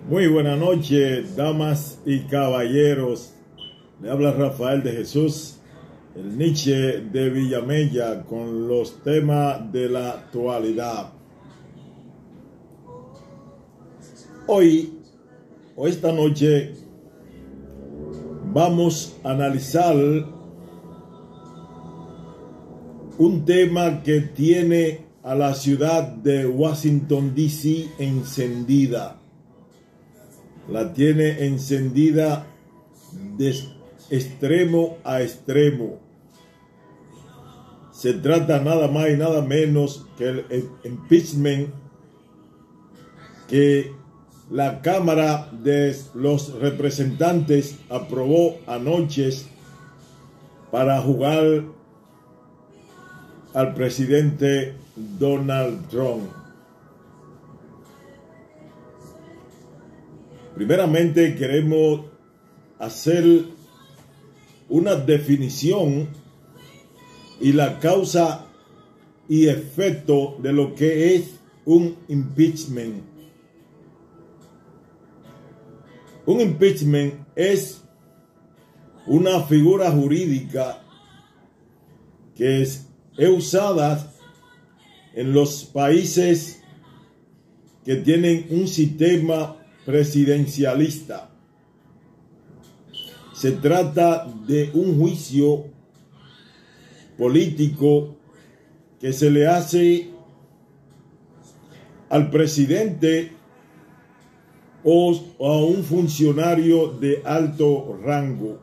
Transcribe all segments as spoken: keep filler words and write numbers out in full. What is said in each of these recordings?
Muy buena noche, damas y caballeros. Le habla Rafael de Jesús, el Nietzsche de Villamella, con los temas de la actualidad. Hoy, o esta noche, vamos a analizar un tema que tiene a la ciudad de Washington, D C encendida. La tiene encendida de extremo a extremo. Se trata nada más y nada menos que el impeachment que la Cámara de los Representantes aprobó anoche para jugar al presidente Donald Trump. Primeramente queremos hacer una definición y la causa y efecto de lo que es un impeachment. Un impeachment es una figura jurídica que es, es usada en los países que tienen un sistema presidencialista. Se trata de un juicio político que se le hace al presidente o a un funcionario de alto rango.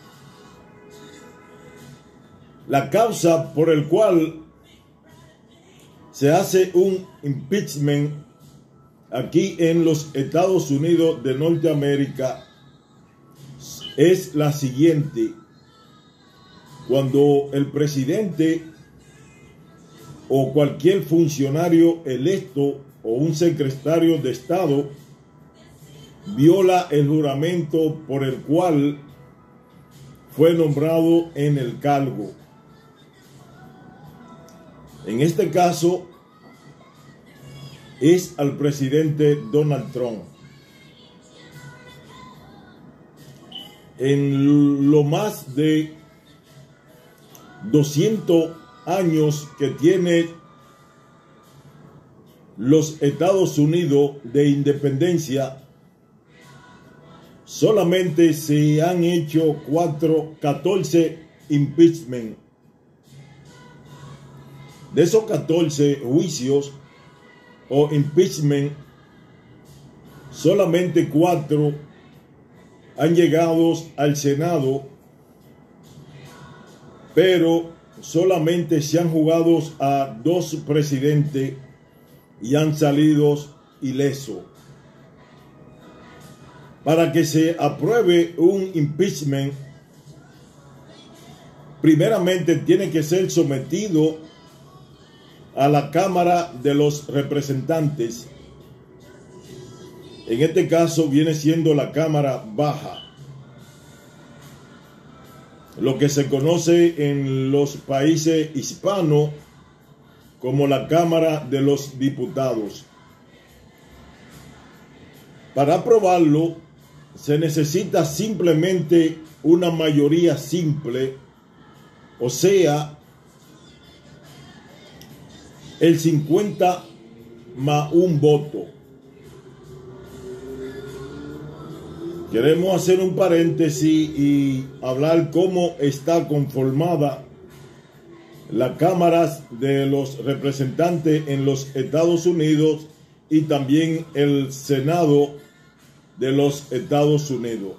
La causa por el cual se hace un impeachment aquí en los Estados Unidos de Norteamérica es la siguiente: cuando el presidente o cualquier funcionario electo o un secretario de Estado viola el juramento por el cual fue nombrado en el cargo. En este caso es al presidente Donald Trump. En lo más de doscientos años que tiene los Estados Unidos de independencia, solamente se han hecho cuatro, catorce impeachment. De esos catorce juicios o impeachment, solamente cuatro han llegado al Senado, pero solamente se han jugado a dos presidentes y han salido ilesos. Para que se apruebe un impeachment, primeramente tiene que ser sometido a la Cámara de los Representantes. En este caso viene siendo la Cámara Baja, lo que se conoce en los países hispanos como la Cámara de los Diputados. Para aprobarlo se necesita simplemente una mayoría simple, o sea, el cincuenta más un voto. Queremos hacer un paréntesis y hablar cómo está conformada la Cámara de los Representantes en los Estados Unidos y también el Senado de los Estados Unidos.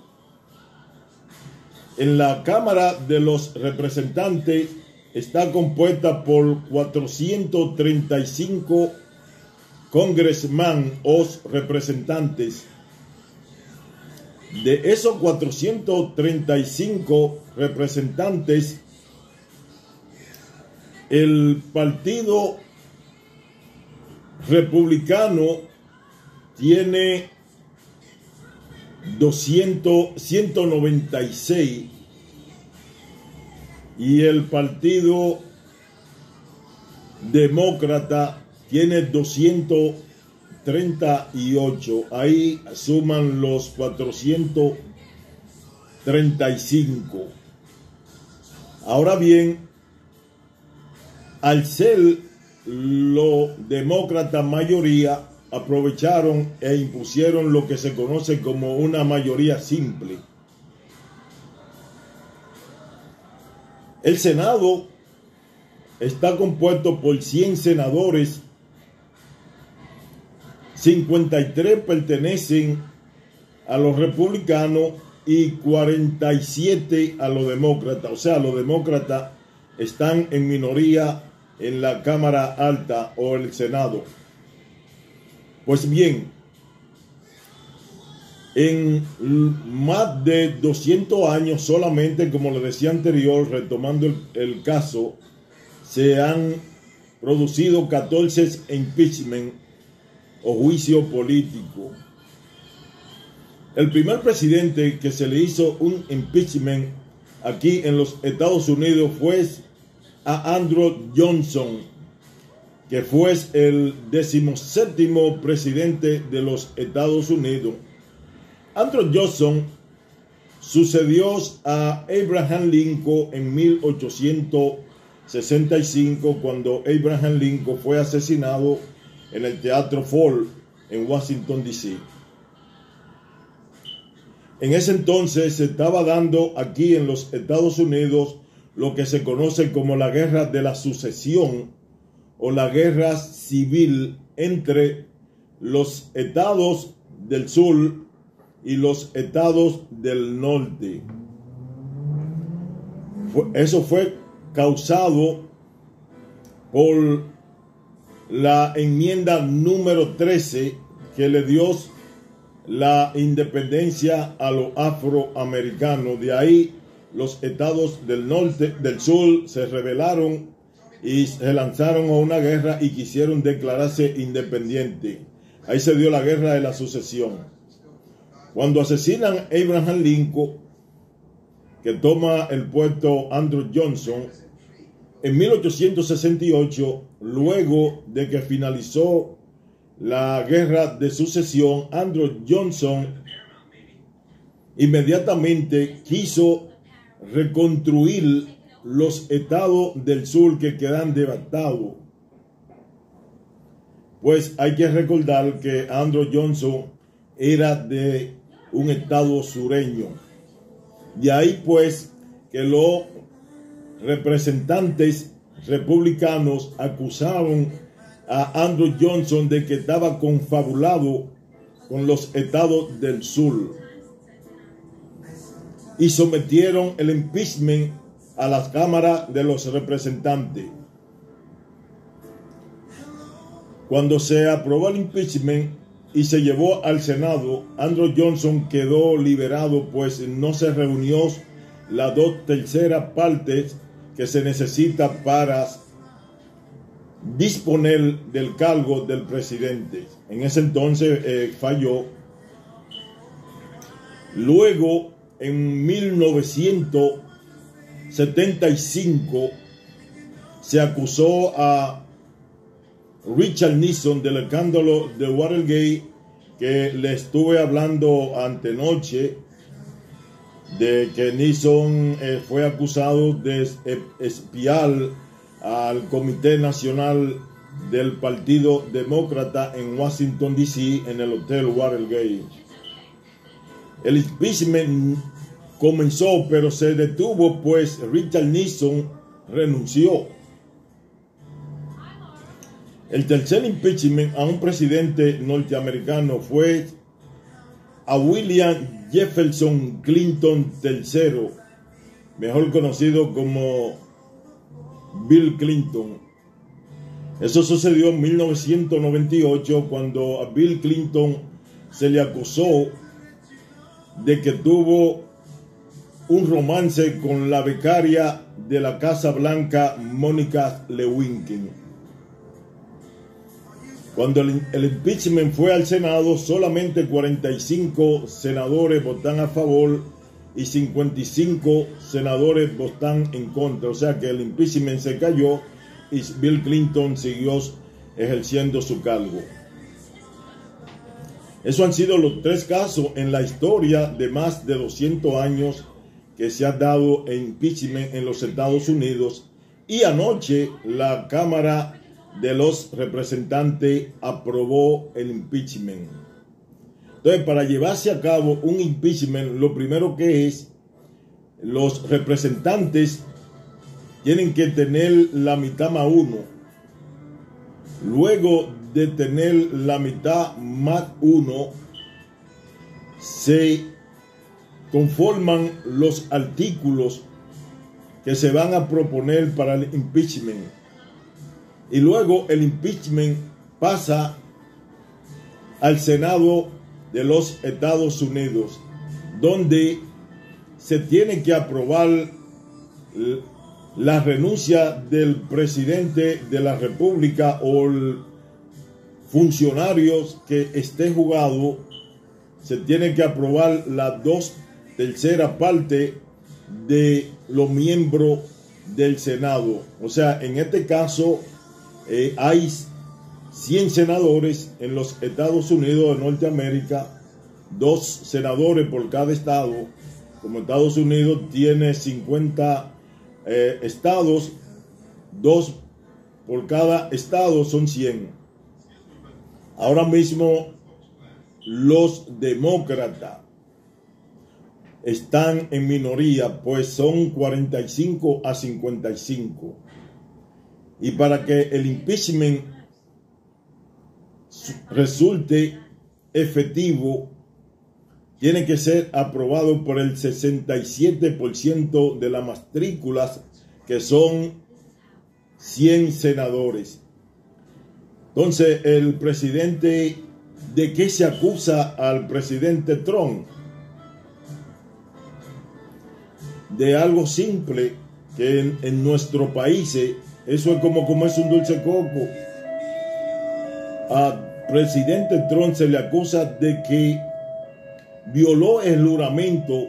En la Cámara de los Representantes está compuesta por cuatrocientos treinta y cinco congressmen o representantes. De esos cuatrocientos treinta y cinco representantes, el Partido Republicano tiene ciento noventa y seis y el Partido Demócrata tiene doscientos treinta y ocho. Ahí suman los cuatrocientos treinta y cinco. Ahora bien, al ser los demócratas mayoría, aprovecharon e impusieron lo que se conoce como una mayoría simple. El Senado está compuesto por cien senadores, cincuenta y tres pertenecen a los republicanos y cuarenta y siete a los demócratas. O sea, los demócratas están en minoría en la Cámara Alta o el Senado. Pues bien, en más de doscientos años solamente, como le decía anterior, retomando el, el caso, se han producido catorce impeachment o juicio político. El primer presidente que se le hizo un impeachment aquí en los Estados Unidos fue a Andrew Johnson, que fue el decimoséptimo presidente de los Estados Unidos. Andrew Johnson sucedió a Abraham Lincoln en mil ochocientos sesenta y cinco, cuando Abraham Lincoln fue asesinado en el Teatro Ford en Washington, D C En ese entonces se estaba dando aquí en los Estados Unidos lo que se conoce como la Guerra de la Sucesión o la Guerra Civil entre los estados del sur y los estados del norte. Eso fue causado por la enmienda número trece que le dio la independencia a los afroamericanos. De ahí los estados del norte, del sur, se rebelaron y se lanzaron a una guerra y quisieron declararse independientes. Ahí se dio la Guerra de la Sucesión. Cuando asesinan a Abraham Lincoln, que toma el puesto Andrew Johnson, en mil ochocientos sesenta y ocho, luego de que finalizó la Guerra de Sucesión, Andrew Johnson inmediatamente quiso reconstruir los estados del sur que quedan devastados. Pues hay que recordar que Andrew Johnson era de un estado sureño. De ahí pues que los representantes republicanos acusaron a Andrew Johnson de que estaba confabulado con los estados del sur y sometieron el impeachment a la Cámara de los Representantes. Cuando se aprobó el impeachment y se llevó al Senado, Andrew Johnson quedó liberado, pues no se reunió las dos terceras partes que se necesita para disponer del cargo del presidente. En ese entonces eh, falló. Luego, en mil novecientos setenta y cinco, se acusó a Richard Nixon del escándalo de Watergate, que le estuve hablando antenoche, de que Nixon eh, fue acusado de espiar al Comité Nacional del Partido Demócrata en Washington, D C, en el Hotel Watergate. El impeachment comenzó, pero se detuvo, pues Richard Nixon renunció. El tercer impeachment a un presidente norteamericano fue a William Jefferson Clinton tercero, mejor conocido como Bill Clinton. Eso sucedió en mil novecientos noventa y ocho, cuando a Bill Clinton se le acusó de que tuvo un romance con la becaria de la Casa Blanca, Mónica Lewinsky. Cuando el, el impeachment fue al Senado, solamente cuarenta y cinco senadores votan a favor y cincuenta y cinco senadores votan en contra. O sea que el impeachment se cayó y Bill Clinton siguió ejerciendo su cargo. Esos han sido los tres casos en la historia de más de doscientos años que se ha dado impeachment en los Estados Unidos. Y anoche la Cámara de los Representantes aprobó el impeachment. Entonces, para llevarse a cabo un impeachment, lo primero que es, los representantes tienen que tener la mitad más uno. Luego de tener la mitad más uno, se conforman los artículos que se van a proponer para el impeachment. Y luego el impeachment pasa al Senado de los Estados Unidos, donde se tiene que aprobar la renuncia del presidente de la República o el funcionarios que esté juzgado. Se tiene que aprobar la dos tercera parte de los miembros del Senado. O sea, en este caso eh, hay cien senadores en los Estados Unidos de Norteamérica, dos senadores por cada estado. Como Estados Unidos tiene cincuenta eh, estados, dos por cada estado son cien. Ahora mismo los demócratas están en minoría, pues son cuarenta y cinco a cincuenta y cinco. Y para que el impeachment resulte efectivo, tiene que ser aprobado por el sesenta y siete por ciento de las matrículas, que son cien senadores. Entonces, el presidente, ¿de qué se acusa al presidente Trump? De algo simple, que en, en nuestro país eso es como comerse un dulce coco. Al presidente Trump se le acusa de que violó el juramento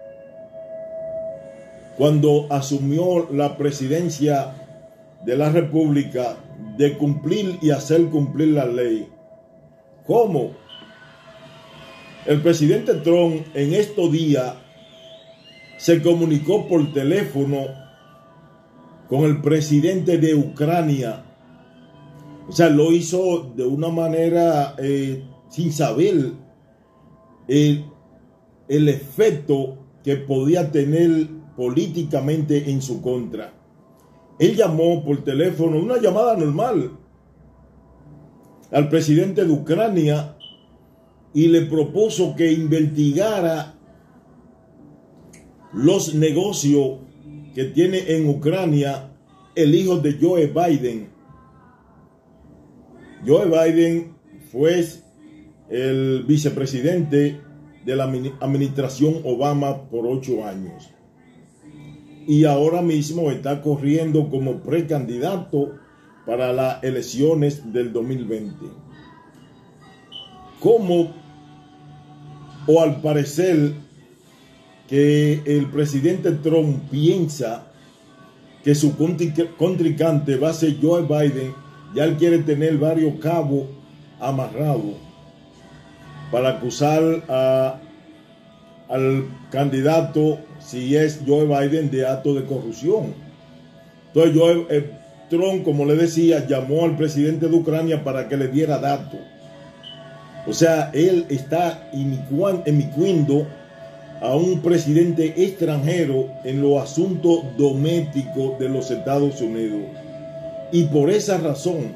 cuando asumió la presidencia de la República, de cumplir y hacer cumplir la ley. ¿Cómo? El presidente Trump en estos días se comunicó por teléfono con el presidente de Ucrania. O sea, lo hizo de una manera eh, sin saber el, el efecto que podía tener políticamente en su contra. Él llamó por teléfono, una llamada normal, al presidente de Ucrania y le propuso que investigara los negocios que tiene en Ucrania el hijo de Joe Biden. Joe Biden fue el vicepresidente de la administración Obama por ocho años. Y ahora mismo está corriendo como precandidato para las elecciones del dos mil veinte. ¿Cómo? O al parecer que el presidente Trump piensa que su contrincante va a ser Joe Biden, ya él quiere tener varios cabos amarrados para acusar a, al candidato, si es Joe Biden, de acto de corrupción. Entonces Joe, eh, Trump, como le decía, llamó al presidente de Ucrania para que le diera datos. O sea, él está inmiscuindo a un presidente extranjero en los asuntos domésticos de los Estados Unidos. Y por esa razón,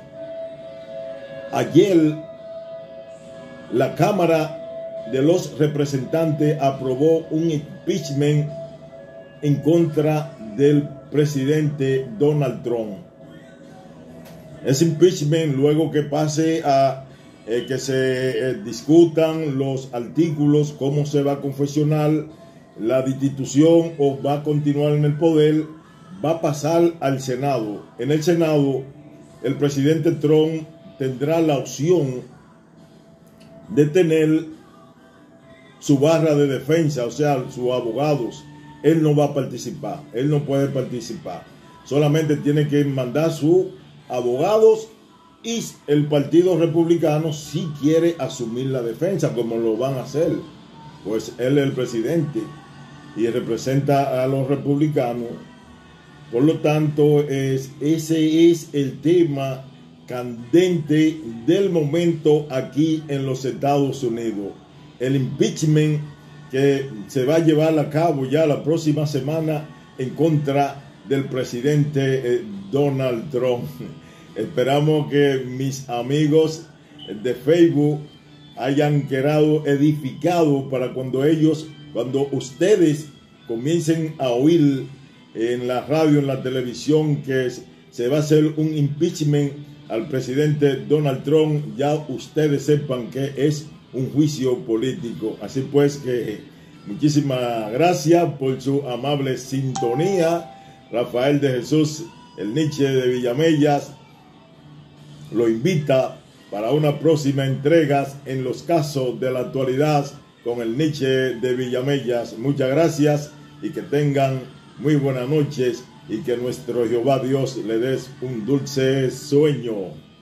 ayer la Cámara de los Representantes aprobó un impeachment en contra del presidente Donald Trump. Ese impeachment, luego que pase a eh, que se eh, discutan los artículos, cómo se va a confeccionar la destitución o va a continuar en el poder, va a pasar al Senado. En el Senado, el presidente Trump tendrá la opción de tener su barra de defensa, o sea, sus abogados. Él no va a participar, él no puede participar. Solamente tiene que mandar sus abogados Y el Partido Republicano sí quiere asumir la defensa, como lo van a hacer, pues él es el presidente y representa a los republicanos. Por lo tanto, es, ese es el tema candente del momento aquí en los Estados Unidos. El impeachment que se va a llevar a cabo ya la próxima semana en contra del presidente eh, Donald Trump. Esperamos que mis amigos de Facebook hayan quedado edificados para cuando ellos, cuando ustedes comiencen a oír en la radio, en la televisión, que se va a hacer un impeachment al presidente Donald Trump, ya ustedes sepan que es un juicio político. Así pues que muchísimas gracias por su amable sintonía. Rafael de Jesús, el Nietzsche de Villamellas, lo invita para una próxima entrega en los casos de la actualidad con el Nietzsche de Villamellas. Muchas gracias y que tengan muy buenas noches y que nuestro Jehová Dios le des un dulce sueño.